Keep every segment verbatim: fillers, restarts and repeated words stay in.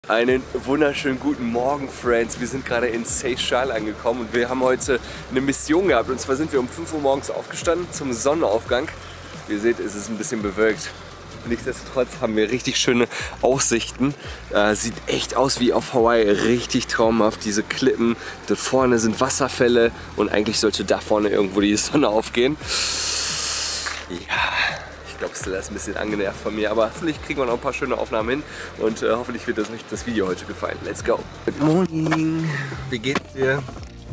Einen wunderschönen guten Morgen, Friends. Wir sind gerade in Seychelles angekommen und wir haben heute eine Mission gehabt. Und zwar sind wir um fünf Uhr morgens aufgestanden zum Sonnenaufgang. Wie ihr seht, ist es ein bisschen bewölkt. Nichtsdestotrotz haben wir richtig schöne Aussichten. Äh, sieht echt aus wie auf Hawaii, richtig traumhaft. Diese Klippen, dort vorne sind Wasserfälle und eigentlich sollte da vorne irgendwo die Sonne aufgehen. Ja. Ich glaube, Stella ist ein bisschen angenervt von mir, aber hoffentlich kriegen wir noch ein paar schöne Aufnahmen hin und äh, hoffentlich wird euch das Video heute gefallen. Let's go! Good morning! Wie geht's dir?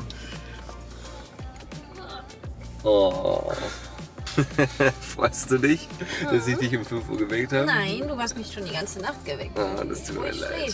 Oh. Freust du dich, dass ich dich um fünf Uhr geweckt habe? Nein, du hast mich schon die ganze Nacht geweckt. Ah, das tut mir leid.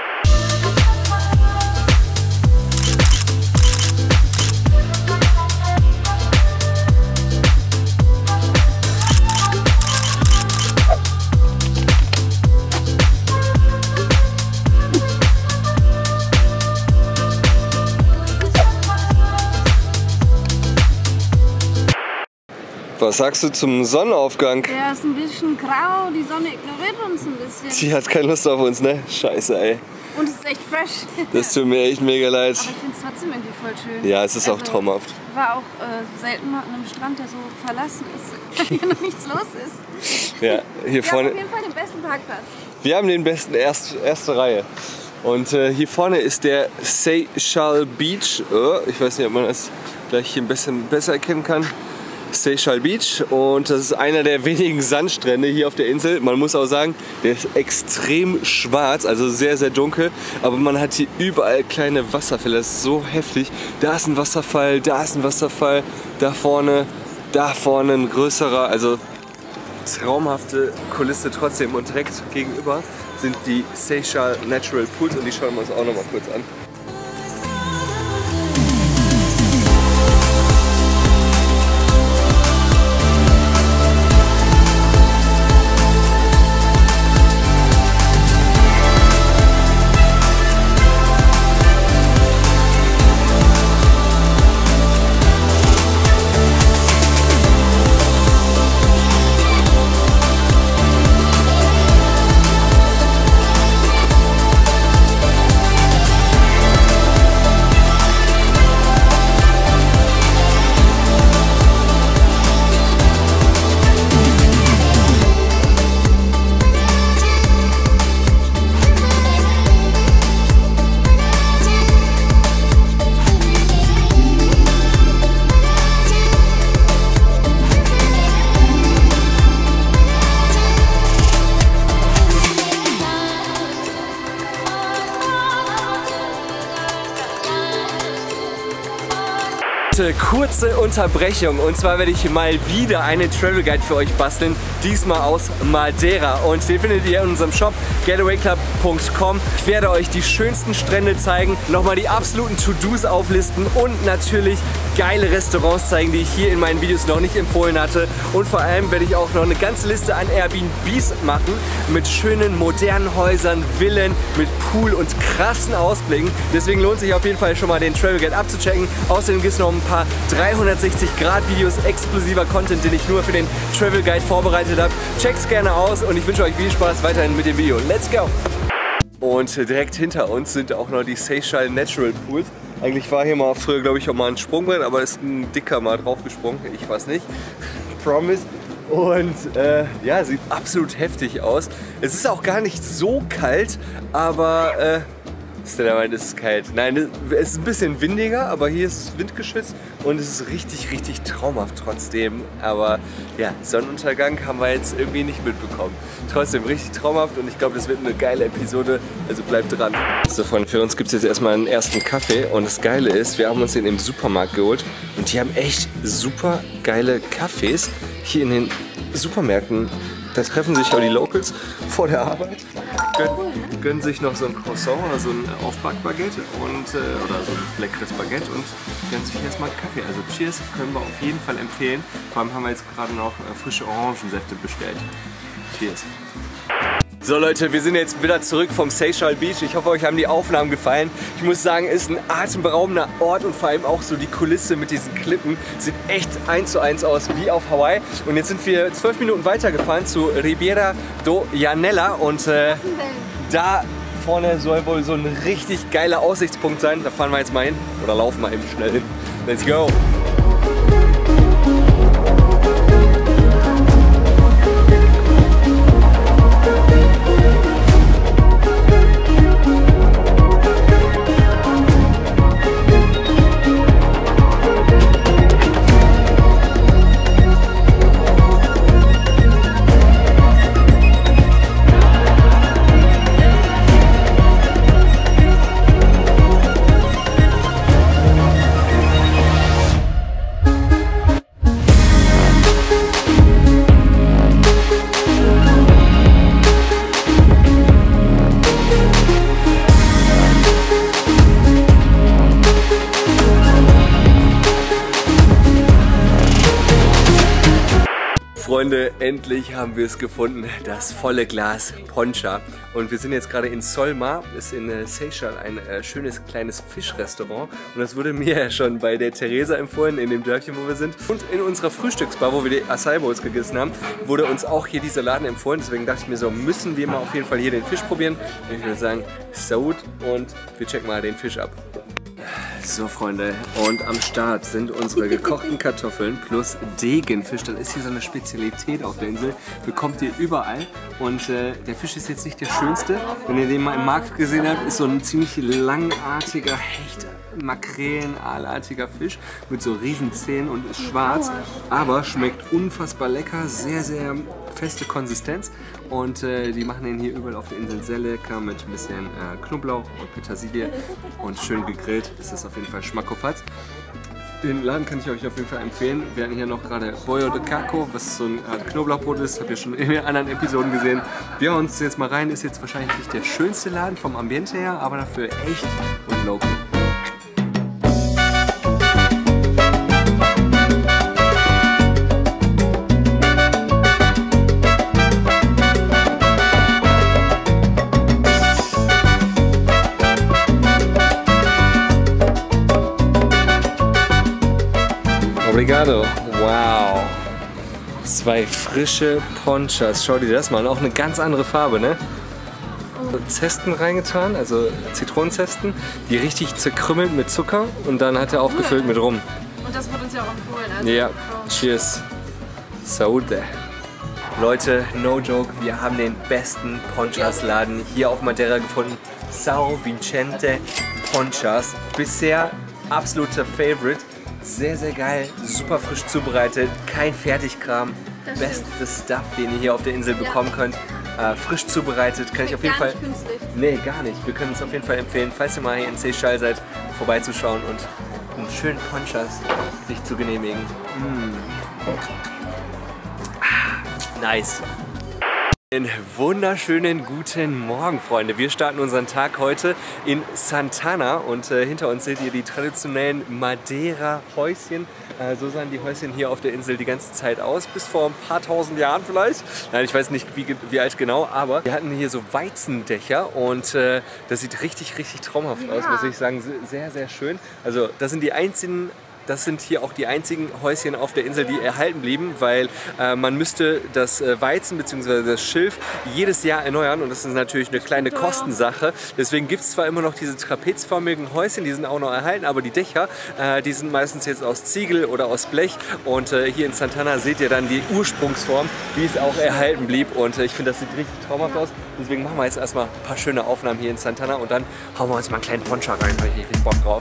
Was sagst du zum Sonnenaufgang? Der ist ein bisschen grau, die Sonne ignoriert uns ein bisschen. Sie hat keine Lust auf uns, ne? Scheiße, ey. Und es ist echt fresh. Das tut mir echt mega leid. Aber ich finde es trotzdem irgendwie voll schön. Ja, es ist also, auch traumhaft. Ich war auch äh, selten mal an einem Strand, der so verlassen ist, weil hier noch nichts los ist. Ja, hier Wir vorne. haben auf jeden Fall den besten Parkplatz. Wir haben den besten, erst, erste Reihe. Und äh, hier vorne ist der Seychelles Beach. Oh, ich weiß nicht, ob man das gleich hier ein bisschen besser erkennen kann. Seychelles Beach, und das ist einer der wenigen Sandstrände hier auf der Insel. Man muss auch sagen, der ist extrem schwarz, also sehr, sehr dunkel, aber man hat hier überall kleine Wasserfälle, das ist so heftig. Da ist ein Wasserfall, da ist ein Wasserfall, da vorne, da vorne ein größerer, also traumhafte Kulisse trotzdem. Und direkt gegenüber sind die Seychelles Natural Pools und die schauen wir uns auch noch mal kurz an. Kurze Unterbrechung, und zwar werde ich mal wieder einen Travel Guide für euch basteln, diesmal aus Madeira, und den findet ihr in unserem Shop getaway club punkt com. Ich werde euch die schönsten Strände zeigen, nochmal die absoluten To-Dos auflisten und natürlich geile Restaurants zeigen, die ich hier in meinen Videos noch nicht empfohlen hatte, und vor allem werde ich auch noch eine ganze Liste an Airbnbs machen mit schönen modernen Häusern, Villen, mit Pool und krassen Ausblicken. Deswegen lohnt sich auf jeden Fall schon mal den Travel Guide abzuchecken. Außerdem gibt es noch ein paar dreihundertsechzig Grad Videos exklusiver Content, den ich nur für den Travel Guide vorbereitet habe. Checkt's gerne aus und ich wünsche euch viel Spaß weiterhin mit dem Video. Let's go! Und direkt hinter uns sind auch noch die Seychelles Natural Pools. Eigentlich war hier mal früher, glaube ich, auch mal ein Sprungbrett, aber ist ein Dicker mal draufgesprungen. Ich weiß nicht. Promise. Und äh, ja, sieht absolut heftig aus. Es ist auch gar nicht so kalt, aber äh, Stella meint, es ist kalt. Nein, es ist ein bisschen windiger, aber hier ist es windgeschützt und es ist richtig, richtig traumhaft trotzdem. Aber ja, Sonnenuntergang haben wir jetzt irgendwie nicht mitbekommen. Trotzdem richtig traumhaft, und ich glaube, das wird eine geile Episode, also bleibt dran. So, Freunde, für uns gibt es jetzt erstmal einen ersten Kaffee, und das Geile ist, wir haben uns den im Supermarkt geholt und die haben echt super geile Kaffees hier in den Supermärkten. Da treffen sich auch die Locals vor der Arbeit, gönnen, gönnen sich noch so ein Croissant oder so ein Aufbackbaguette und, äh, oder so ein leckeres Baguette und gönnen sich erstmal Kaffee. Also Cheers, können wir auf jeden Fall empfehlen. Vor allem haben wir jetzt gerade noch äh, frische Orangensäfte bestellt. Cheers. So Leute, wir sind jetzt wieder zurück vom Seychelles Beach. Ich hoffe, euch haben die Aufnahmen gefallen. Ich muss sagen, es ist ein atemberaubender Ort, und vor allem auch so die Kulisse mit diesen Klippen sieht echt eins zu eins aus wie auf Hawaii. Und jetzt sind wir zwölf Minuten weitergefahren zu Ribeira do Janela, und äh, da vorne soll wohl so ein richtig geiler Aussichtspunkt sein. Da fahren wir jetzt mal hin oder laufen mal eben schnell hin. Let's go! Freunde, endlich haben wir es gefunden, das volle Glas Poncha. Und wir sind jetzt gerade in Solmar, ist in Seychelles ein äh, schönes kleines Fischrestaurant. Und das wurde mir ja schon bei der Theresa empfohlen, in dem Dörfchen, wo wir sind. Und in unserer Frühstücksbar, wo wir die Acai Bowls gegessen haben, wurde uns auch hier dieser Laden empfohlen. Deswegen dachte ich mir so, müssen wir mal auf jeden Fall hier den Fisch probieren. Und ich würde sagen, Saud, und wir checken mal den Fisch ab. So Freunde, und am Start sind unsere gekochten Kartoffeln plus Degenfisch. Das ist hier so eine Spezialität auf der Insel. Bekommt ihr überall. Und äh, der Fisch ist jetzt nicht der schönste. Wenn ihr den mal im Markt gesehen habt, ist so ein ziemlich langartiger Hecht. Makrelen-aalartiger Fisch mit so riesen Zähnen und ist schwarz, aber schmeckt unfassbar lecker, sehr, sehr feste Konsistenz und äh, die machen den hier überall auf der Insel sehr lecker mit ein bisschen äh, Knoblauch und Petersilie und schön gegrillt. Das ist auf jeden Fall Schmackofatz. Den Laden kann ich euch auf jeden Fall empfehlen. Wir hatten hier noch gerade Bollo de Caco, was so ein Art Knoblauchbrot ist. Habt ihr schon in den anderen Episoden gesehen. Wir hauen uns jetzt mal rein. Ist jetzt wahrscheinlich nicht der schönste Laden vom Ambiente her, aber dafür echt und local. Obrigado. Wow. Zwei frische Ponchas. Schau dir das mal an. Auch eine ganz andere Farbe, ne? Zesten reingetan, also Zitronenzesten, die richtig zerkrümmelt mit Zucker und dann hat er aufgefüllt mit Rum. Und das wird uns ja auch empfohlen. Also ja, cheers. Saude. Leute, no joke, wir haben den besten Ponchas-Laden hier auf Madeira gefunden. São Vicente Ponchas. Bisher absoluter Favorite. Sehr, sehr geil, super frisch zubereitet, kein Fertigkram. Bestes Stuff, den ihr hier auf der Insel bekommen könnt. Äh, frisch zubereitet, kann ich auf jeden Fall... Gar nicht künstlich. Nee, gar nicht. Wir können es auf jeden Fall empfehlen, falls ihr mal hier in Seychelles seid, vorbeizuschauen und einen schönen Ponchas sich zu genehmigen. Mm. Ah, nice. Einen wunderschönen guten Morgen, Freunde. Wir starten unseren Tag heute in Santana und äh, hinter uns seht ihr die traditionellen Madeira-Häuschen. Äh, so sahen die Häuschen hier auf der Insel die ganze Zeit aus, bis vor ein paar tausend Jahren vielleicht. Nein, ich weiß nicht, wie, wie alt genau, aber wir hatten hier so Weizendächer und äh, das sieht richtig, richtig traumhaft ja. aus, muss ich sagen. Sehr, sehr schön. Also das sind die einzigen... Das sind hier auch die einzigen Häuschen auf der Insel, die erhalten blieben, weil äh, man müsste das äh, Weizen bzw. das Schilf jedes Jahr erneuern und das ist natürlich eine kleine Kostensache. Deswegen gibt es zwar immer noch diese trapezförmigen Häuschen, die sind auch noch erhalten, aber die Dächer, äh, die sind meistens jetzt aus Ziegel oder aus Blech und äh, hier in Santana seht ihr dann die Ursprungsform, wie es auch erhalten blieb und äh, ich finde, das sieht richtig traumhaft aus. Deswegen machen wir jetzt erstmal ein paar schöne Aufnahmen hier in Santana und dann hauen wir uns mal einen kleinen Poncha rein, weil ich richtig Bock drauf.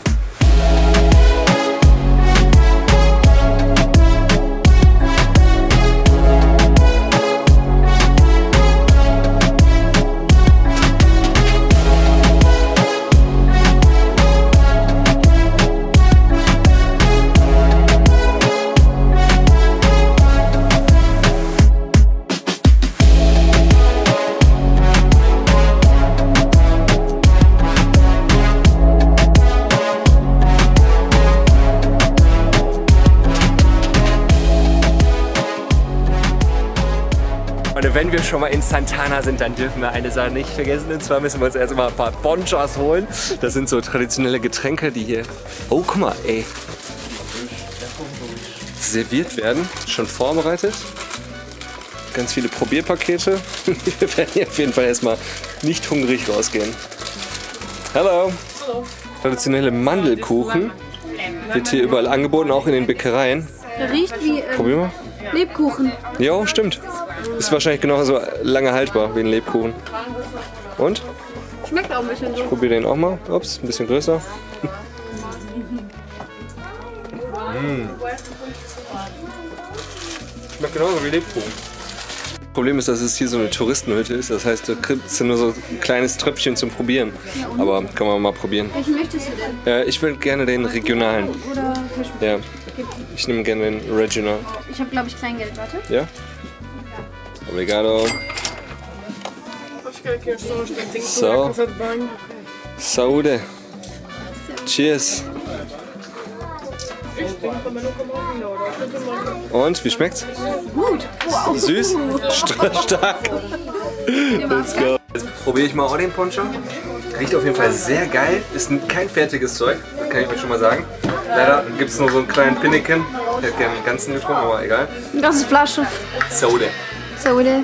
Wenn wir schon mal in Santana sind, dann dürfen wir eine Sache nicht vergessen. Und zwar müssen wir uns erstmal ein paar Ponchas holen. Das sind so traditionelle Getränke, die hier... Oh, guck mal, ey. Serviert werden. Schon vorbereitet. ganz viele Probierpakete. Wir werden hier auf jeden Fall erstmal nicht hungrig rausgehen. Hallo! Traditionelle Mandelkuchen. Wird hier überall angeboten, auch in den Bäckereien. Der riecht wie ähm, Probier mal. Lebkuchen. Jo, stimmt. Ist wahrscheinlich genauso lange haltbar wie ein Lebkuchen. Und? Schmeckt auch ein bisschen so. Ich probiere den auch mal. Ups, ein bisschen größer. Mm. Schmeckt genauso wie Lebkuchen. Das Problem ist, dass es hier so eine Touristenhütte ist. Das heißt, du kriegst nur so ein kleines Tröpfchen zum Probieren. Ja, und? Aber kann man mal probieren. Welchen möchtest du denn? Ja, ich will gerne den regionalen. Oder Ja, ich nehme gerne den Regional. ich habe, glaube ich, Kleingeld. Warte. Ja? Obrigado. So. Saúde. Cheers. Und, wie schmeckt's? Gut. Wow. Süß? St- stark. Let's go. Jetzt probiere ich mal auch den Poncho. Riecht auf jeden Fall sehr geil. Ist kein fertiges Zeug, das kann ich euch schon mal sagen. Leider gibt es nur so einen kleinen Pinneken. Ich hätte gerne den ganzen getrunken, aber egal. Eine ganze Flasche. Saúde. Saúde.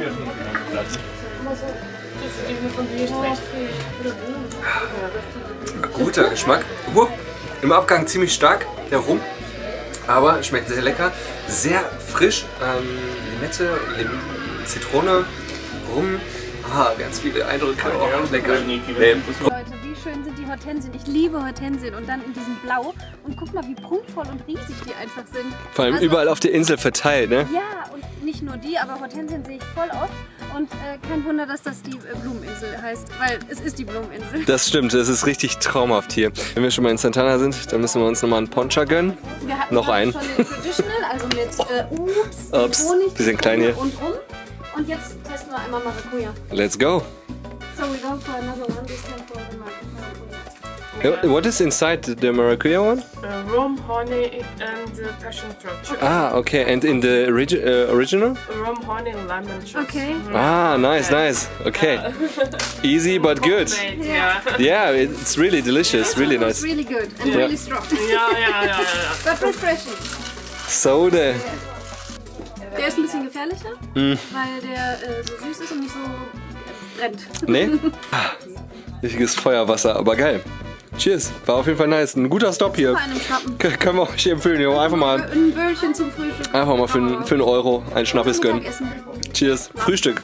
Guter Geschmack. Uh, Im Abgang ziemlich stark, der Rum. Aber schmeckt sehr lecker. Sehr frisch. Ähm, Limette, Lim Zitrone, Rum. Ah, ganz viele Eindrücke. Oh, lecker. Nee. Leute, wie schön sind die Hortensien. Ich liebe Hortensien und dann in diesem Blau. Und guck mal, wie prunkvoll und riesig die einfach sind. Vor allem Also, überall auf der Insel verteilt, ne? Ja, und nicht nur die, aber Hortensien sehe ich voll oft. Und äh, kein Wunder, dass das die äh, Blumeninsel heißt, weil es ist die Blumeninsel. Das stimmt, es ist richtig traumhaft hier. Wenn wir schon mal in Santana sind, dann müssen wir uns nochmal einen Poncha gönnen. Wir hatten Noch einen. schon den Traditional, also mit äh, Ups, Ups, Honig, wir sind klein hier. und Rum. Und jetzt testen wir einmal Maracuja. Let's go. So we go for another one, this time for the Maracuja. What is inside the maracuja one? Uh, rum, honey, and uh, passion fruit. Ah, okay. And in the origi uh, original? Rum, honey, and lemon juice. Okay. Ah, nice, nice. Okay. Easy but good. Made, yeah. Yeah, it's really delicious, really It's nice. really good and Yeah. really strong. yeah, yeah, yeah, yeah. But refreshing. Soda. Der ist ein bisschen gefährlicher, Mm. weil der äh, so süß ist und nicht so äh, brennt. Nee? Ah, richtiges Feuerwasser, aber geil. Cheers, war auf jeden Fall nice. Ein guter Stop hier. Bei einem Schnappen. K können wir euch empfehlen, jo. Einfach mal, Ein Böllchen zum Frühstück. einfach mal für, einen- für einen Euro einen Schnappes gönnen. Mittagessen. Cheers, Frühstück.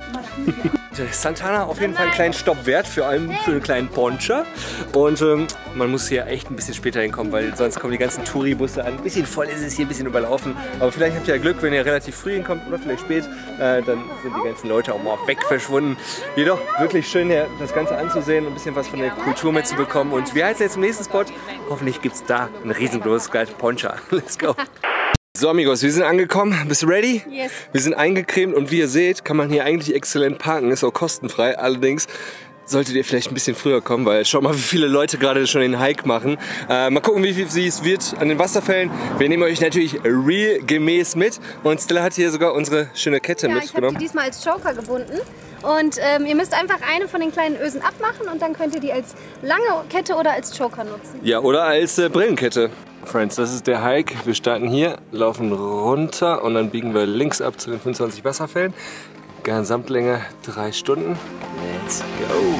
Santana auf jeden Fall einen kleinen Stopp wert, vor allem für einen kleinen Poncha. Und ähm, man muss hier echt ein bisschen später hinkommen, weil sonst kommen die ganzen Touribusse an. Ein bisschen voll ist es hier, ein bisschen überlaufen. Aber vielleicht habt ihr ja Glück, wenn ihr relativ früh hinkommt oder vielleicht spät, äh, dann sind die ganzen Leute auch mal weg verschwunden. Jedoch wirklich schön hier das Ganze anzusehen und ein bisschen was von der Kultur mitzubekommen. Und wir heißen jetzt im nächsten Spot. Hoffentlich gibt es da ein riesengroßes Poncha. Let's go. So Amigos, wir sind angekommen. Bist du ready? Yes. Wir sind eingecremt und wie ihr seht, kann man hier eigentlich exzellent parken. Ist auch kostenfrei. Allerdings solltet ihr vielleicht ein bisschen früher kommen, weil schaut mal, wie viele Leute gerade schon den Hike machen. Äh, mal gucken, wie viel es wird an den Wasserfällen. Wir nehmen euch natürlich real gemäß mit. Und Stella hat hier sogar unsere schöne Kette Ja, ich habe die mitgenommen. diesmal als Joker gebunden. Und ähm, ihr müsst einfach eine von den kleinen Ösen abmachen und dann könnt ihr die als lange Kette oder als Joker nutzen. Ja, oder als äh, Brillenkette. Friends, das ist der Hike. Wir starten hier, laufen runter und dann biegen wir links ab zu den fünfundzwanzig Wasserfällen. Gesamtlänge drei Stunden. Let's go!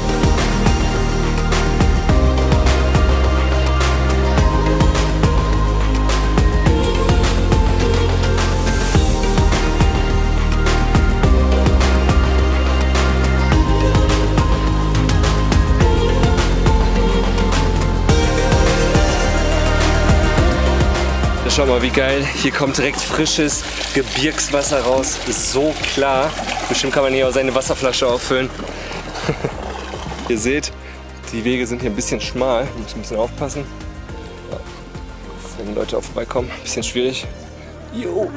Schau mal, wie geil. Hier kommt direkt frisches Gebirgswasser raus. Ist so klar. Bestimmt kann man hier auch seine Wasserflasche auffüllen. Ihr seht, die Wege sind hier ein bisschen schmal. Wir müssen ein bisschen aufpassen. Ja. Wenn Leute auch vorbeikommen, ein bisschen schwierig. Jo.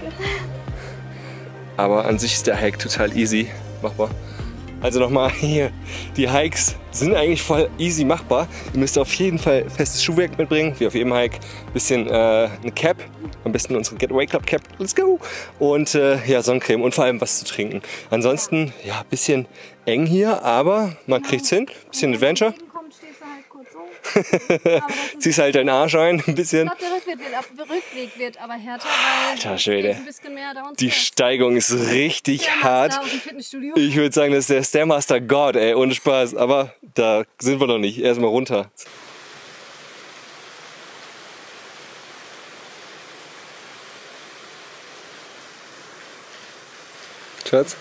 Aber an sich ist der Hike total easy machbar. Also nochmal hier, die Hikes sind eigentlich voll easy machbar. Ihr müsst auf jeden Fall festes Schuhwerk mitbringen, wie auf jedem Hike. Ein bisschen äh, eine Cap, am besten unsere Getaway Club Cap, let's go! Und äh, ja, Sonnencreme und vor allem was zu trinken. Ansonsten, ja, ein bisschen eng hier, aber man kriegt's hin. Ein bisschen Adventure. Ziehst halt deinen Arsch ein, ein bisschen. Ich glaube, der Rückweg wird aber härter, weil Alter Schwede. ein bisschen mehr da Die Steigung ist richtig hart. Aus dem Fitnessstudio. Ich würde sagen, das ist der Stairmaster God, ey, ohne Spaß. Aber da sind wir noch nicht. Erstmal runter. Schatz?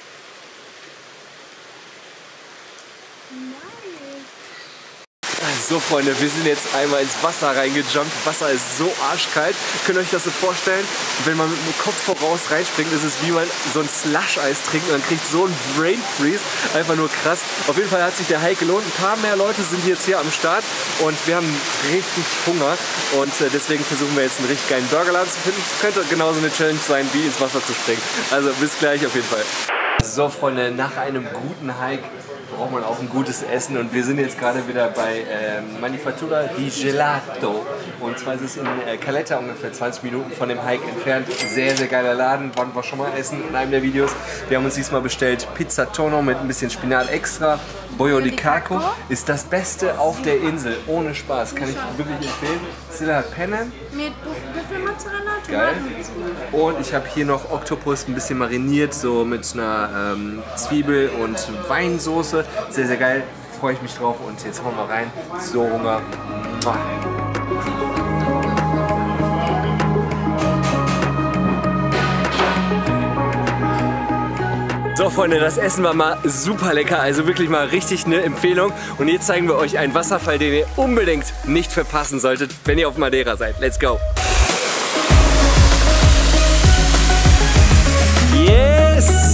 So Freunde, wir sind jetzt einmal ins Wasser reingejumpt. Wasser ist so arschkalt. Könnt ihr euch das so vorstellen? Wenn man mit dem Kopf voraus reinspringt, ist es wie man so ein Slush-Eis trinkt und man kriegt so einen Brain Freeze. Einfach nur krass. Auf jeden Fall hat sich der Hike gelohnt. Ein paar mehr Leute sind jetzt hier am Start und wir haben richtig Hunger. Und deswegen versuchen wir jetzt einen richtig geilen Burgerladen zu finden. Könnte genauso eine Challenge sein, wie ins Wasser zu springen. Also bis gleich auf jeden Fall. So Freunde, nach einem guten Hike braucht man auch ein gutes Essen und wir sind jetzt gerade wieder bei ähm, Manifattura di Gelato und zwar ist es in äh, Caletta, ungefähr zwanzig Minuten von dem Hike entfernt. Sehr, sehr geiler Laden, waren wir schon mal essen in einem der Videos. Wir haben uns diesmal bestellt Pizza Tonno mit ein bisschen Spinat extra. Bollo di Caco ist das Beste auf der Insel, ohne Spaß, kann ich wirklich empfehlen. Silla Penne. Mit Büffelmozzarella, Geil. Und ich habe hier noch Oktopus ein bisschen mariniert, so mit einer ähm, Zwiebel und Weinsoße. Sehr, sehr geil. Freue ich mich drauf und jetzt hauen wir mal rein. So Hunger. So Freunde, das Essen war mal super lecker, also wirklich mal richtig eine Empfehlung. Und jetzt zeigen wir euch einen Wasserfall, den ihr unbedingt nicht verpassen solltet, wenn ihr auf Madeira seid. Let's go! Yes!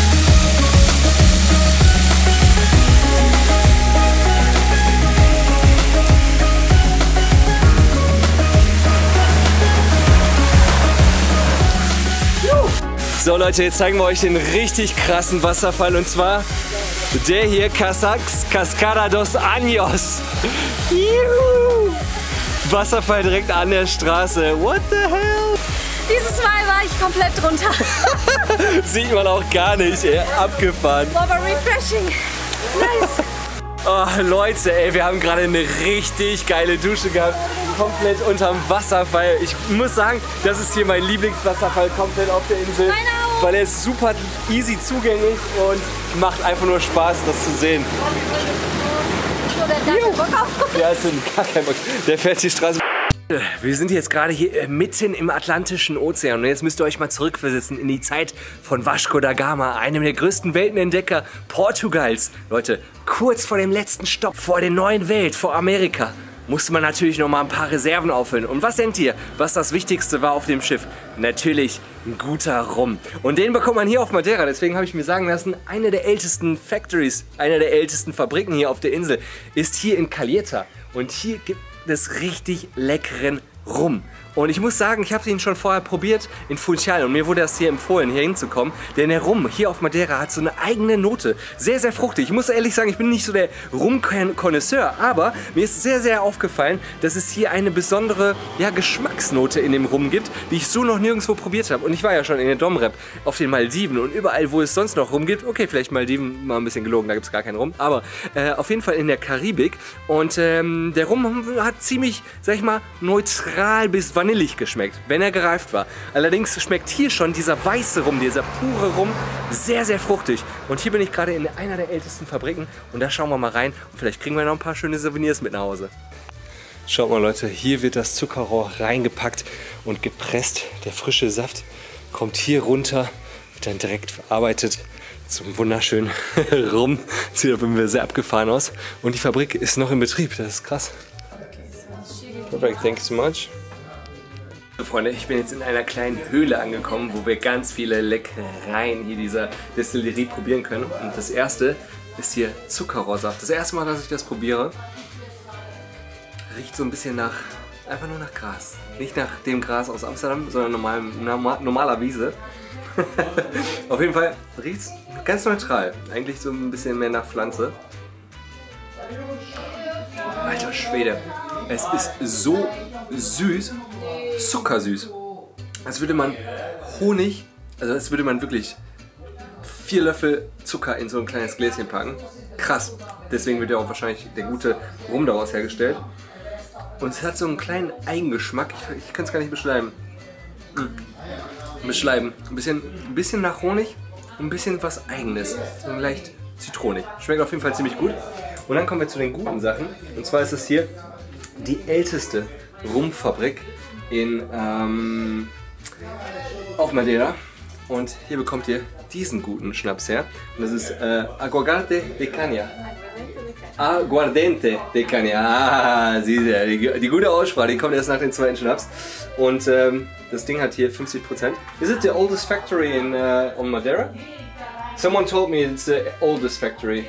So Leute, jetzt zeigen wir euch den richtig krassen Wasserfall und zwar der hier, Casax Cascada dos Años. Juhu. Wasserfall direkt an der Straße. What the hell? Dieses Mal war ich komplett drunter. Sieht man auch gar nicht, ey. Abgefahren. Aber refreshing. Nice. Oh Leute, ey, wir haben gerade eine richtig geile Dusche gehabt. Komplett unterm Wasserfall. Ich muss sagen, das ist hier mein Lieblingswasserfall komplett auf der Insel. Weil er ist super easy zugänglich und macht einfach nur Spaß, das zu sehen. Der ist gar kein Bock. Der fährt die Straße. Wir sind jetzt gerade hier mitten im Atlantischen Ozean und jetzt müsst ihr euch mal zurückversetzen in die Zeit von Vasco da Gama, einem der größten Weltenentdecker Portugals. Leute, kurz vor dem letzten Stopp, vor der neuen Welt, vor Amerika, musste man natürlich noch mal ein paar Reserven auffüllen. Und was denkt ihr, was das Wichtigste war auf dem Schiff? Natürlich ein guter Rum. Und den bekommt man hier auf Madeira. Deswegen habe ich mir sagen lassen, eine der ältesten Factories, eine der ältesten Fabriken hier auf der Insel ist hier in Calheta. Und hier gibt es richtig leckeren Rum. Und ich muss sagen, ich habe ihn schon vorher probiert in Funchal und mir wurde das hier empfohlen, hier hinzukommen. Denn der Rum hier auf Madeira hat so eine eigene Note. Sehr, sehr fruchtig. Ich muss ehrlich sagen, ich bin nicht so der Rum-Konnoisseur, aber mir ist sehr, sehr aufgefallen, dass es hier eine besondere ja, Geschmacksnote in dem Rum gibt, die ich so noch nirgendwo probiert habe. Und ich war ja schon in der Domrep auf den Maldiven und überall, wo es sonst noch Rum gibt. Okay, vielleicht Maldiven, mal ein bisschen gelogen, da gibt es gar keinen Rum. Aber äh, auf jeden Fall in der Karibik. Und ähm, der Rum hat ziemlich, sag ich mal, neutral bis vanillig geschmeckt, wenn er gereift war. Allerdings schmeckt hier schon dieser weiße Rum, dieser pure Rum, sehr, sehr fruchtig. Und hier bin ich gerade in einer der ältesten Fabriken und da schauen wir mal rein und vielleicht kriegen wir noch ein paar schöne Souvenirs mit nach Hause. Schaut mal Leute, hier wird das Zuckerrohr reingepackt und gepresst. Der frische Saft kommt hier runter, wird dann direkt verarbeitet zum wunderschönen Rum. Sieht auf jeden Fall sehr abgefahren aus. Und die Fabrik ist noch in Betrieb, das ist krass. Perfect, thank you so much. So Freunde, ich bin jetzt in einer kleinen Höhle angekommen, wo wir ganz viele Leckereien hier dieser Destillerie probieren können. Und das erste ist hier Zuckerrohrsaft. Das erste Mal, dass ich das probiere, riecht so ein bisschen nach, einfach nur nach Gras. Nicht nach dem Gras aus Amsterdam, sondern normal, normaler Wiese. Auf jeden Fall riecht es ganz neutral. Eigentlich so ein bisschen mehr nach Pflanze. Alter Schwede, es ist so süß. Zuckersüß. Als würde man Honig, also als würde man wirklich vier Löffel Zucker in so ein kleines Gläschen packen. Krass. Deswegen wird ja auch wahrscheinlich der gute Rum daraus hergestellt. Und es hat so einen kleinen Eigengeschmack. Ich, ich kann es gar nicht beschreiben. Hm. Beschreiben. Ein bisschen, ein bisschen nach Honig und ein bisschen was Eigenes. Und leicht zitronig. Schmeckt auf jeden Fall ziemlich gut. Und dann kommen wir zu den guten Sachen. Und zwar ist es hier die älteste Rumfabrik in, ähm, auf Madeira. Und hier bekommt ihr diesen guten Schnaps her. Und das ist äh, Aguardente de Caña. Aguardente de Caña. Ah, siehst du, die, die gute Aussprache, die kommt erst nach dem zweiten Schnaps. Und ähm, das Ding hat hier fünfzig Prozent. Is it the oldest factory in uh, on Madeira? Someone told me it's the oldest factory.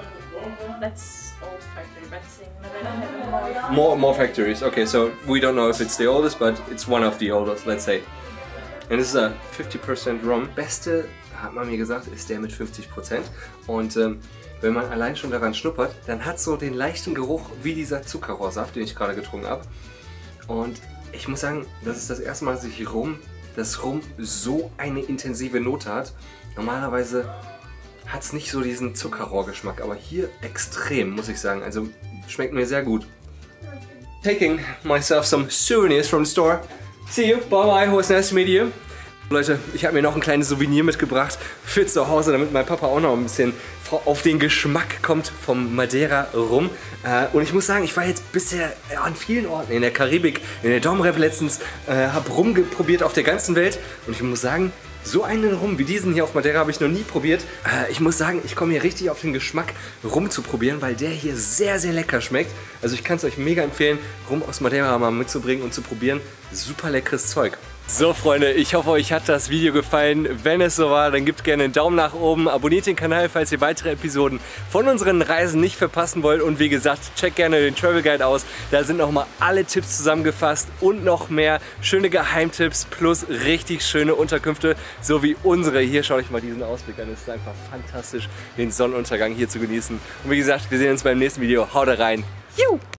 That's old factory, but in Madeira have more. More, more factories. Okay, so we don't know if it's the oldest, but it's one of the oldest, let's say. And this is a fifty percent rum. Beste, hat man mir gesagt, ist der mit fünfzig Prozent. Und ähm, wenn man allein schon daran schnuppert, dann hat so den leichten Geruch wie dieser Zuckerrohrsaft, den ich gerade getrunken habe. Und ich muss sagen, das ist das erste Mal, dass ich Rum, dass Rum so eine intensive Note hat. Normalerweise hat es nicht so diesen Zuckerrohrgeschmack, aber hier extrem, muss ich sagen. Also schmeckt mir sehr gut. Taking myself some souvenirs from the store. See you, bye bye, it was nice to meet you. Leute, ich habe mir noch ein kleines Souvenir mitgebracht für zu Hause, damit mein Papa auch noch ein bisschen auf den Geschmack kommt vom Madeira Rum. Und ich muss sagen, ich war jetzt bisher an vielen Orten, in der Karibik, in der Dom Rep letztens, habe Rum probiert auf der ganzen Welt. Und ich muss sagen, so einen Rum wie diesen hier auf Madeira habe ich noch nie probiert. Ich muss sagen, ich komme hier richtig auf den Geschmack, Rum zu probieren, weil der hier sehr, sehr lecker schmeckt. Also ich kann es euch mega empfehlen, Rum aus Madeira mal mitzubringen und zu probieren. Super leckeres Zeug. So Freunde, ich hoffe euch hat das Video gefallen. Wenn es so war, dann gebt gerne einen Daumen nach oben, abonniert den Kanal, falls ihr weitere Episoden von unseren Reisen nicht verpassen wollt. Und wie gesagt, checkt gerne den Travel Guide aus. Da sind nochmal alle Tipps zusammengefasst und noch mehr schöne Geheimtipps plus richtig schöne Unterkünfte, so wie unsere. Hier schaut euch mal diesen Ausblick an. Es ist einfach fantastisch, den Sonnenuntergang hier zu genießen. Und wie gesagt, wir sehen uns beim nächsten Video. Haut rein. Juhu!